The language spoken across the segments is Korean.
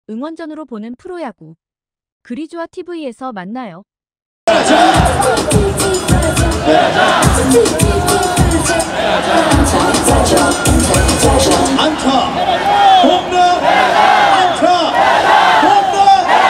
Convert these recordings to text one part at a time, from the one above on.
응원전으로 보는 프로야구. 그리조아 TV에서 만나요. 안타, 홈런, 안타, 홈런.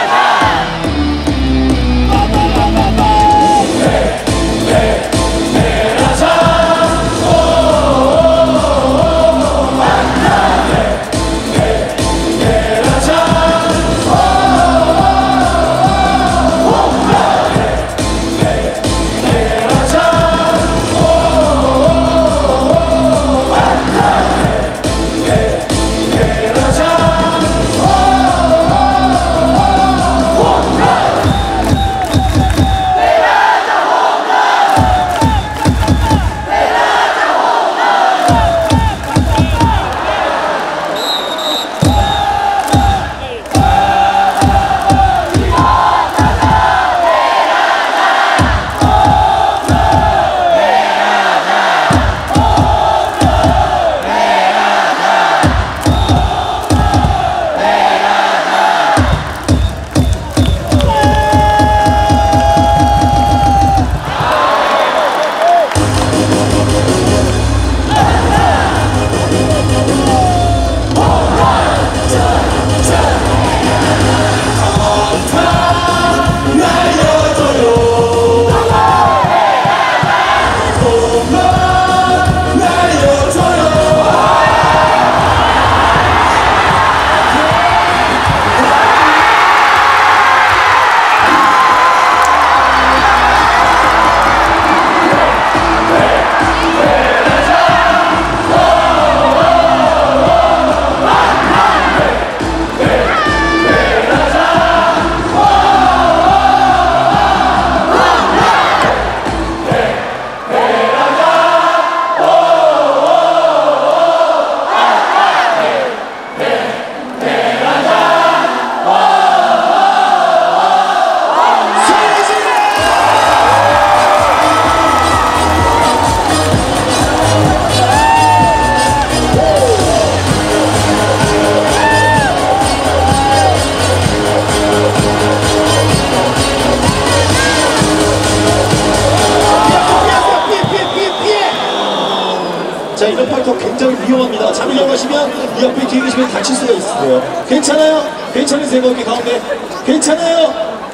자, 이런 팔도 굉장히 위험합니다. 잠이라고 하시면 이 옆에 뒤에 계시면 다칠 수가 있어요. 괜찮아요? 괜찮으세요? 거기 가운데? 괜찮아요?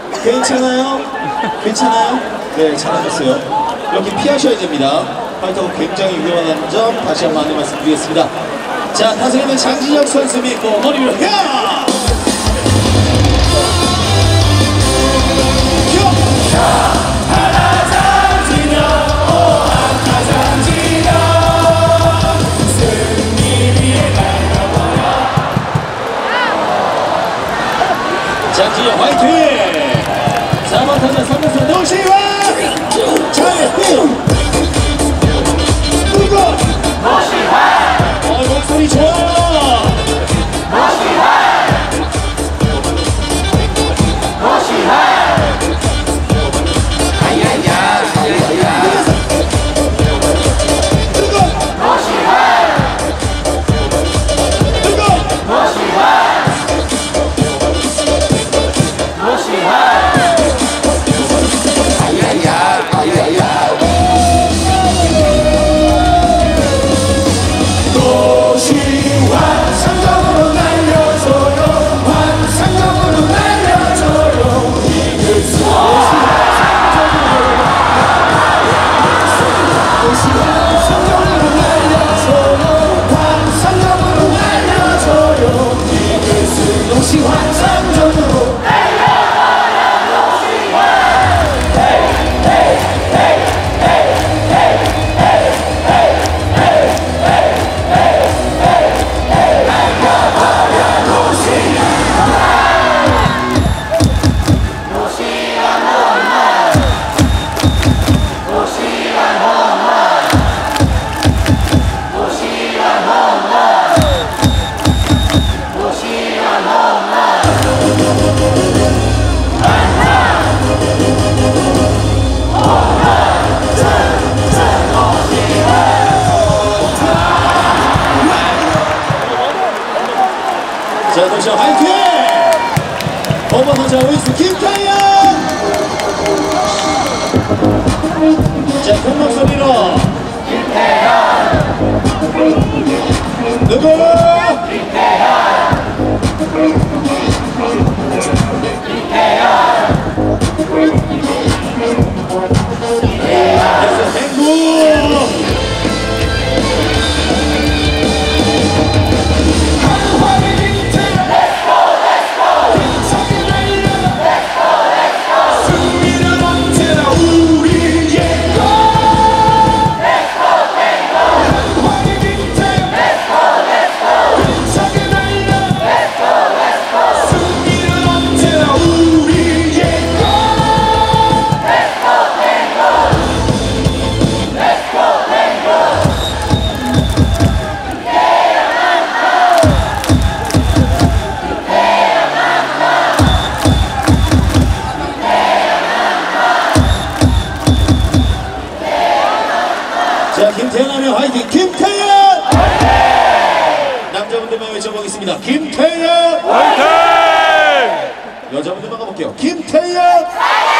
괜찮아요? 괜찮아요? 네, 잘하셨어요. 이렇게 피하셔야 됩니다. 팔도 굉장히 위험하다는 점 다시 한번 안내 말씀드리겠습니다. 자, 타석에는 장진혁 선수 믿고 머리 위로 야! 장진혁 화이팅! 4번 타자 3루수 노시환! 잘했고! 누구? 노시환! 목소리 좋아! 노시환! 노시환! 아야야! 아야야! 누구? 노시환! 누구? 노시환! 아야야, 아야야. 노시환 상정으로 날려줘요. 환상적으로 날려줘요. 이길 수 노시환 상정으로 날려줘요. 환상적으로 날려줘요. 이길 수 노시환 상정으로 자, 노시환 화이팅! 넘어서자 윈스 김태현. 자, 큰 목소리로 누구? 자, 김태현 하면 화이팅! 김태현! 화이팅! 남자분들만 외쳐보겠습니다. 김태현! 화이팅! 여자분들만 가볼게요. 김태현! 화이팅!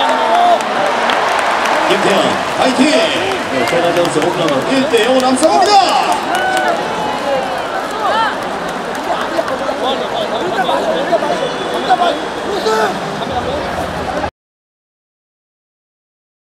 김태현 화이팅! 네, 최나자 선수 홈런은 1대0으로 앞서갑니다!